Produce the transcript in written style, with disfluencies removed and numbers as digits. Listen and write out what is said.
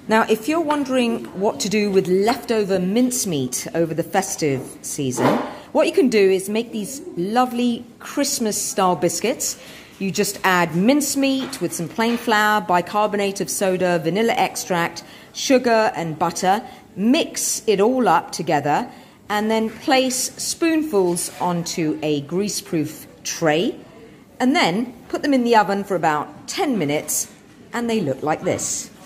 Now, if you're wondering what to do with leftover mincemeat over the festive season, what you can do is make these lovely Christmas-style biscuits. You just add mincemeat with some plain flour, bicarbonate of soda, vanilla extract, sugar and butter. Mix it all up together and then place spoonfuls onto a grease-proof tray and then put them in the oven for about 10 minutes and they look like this.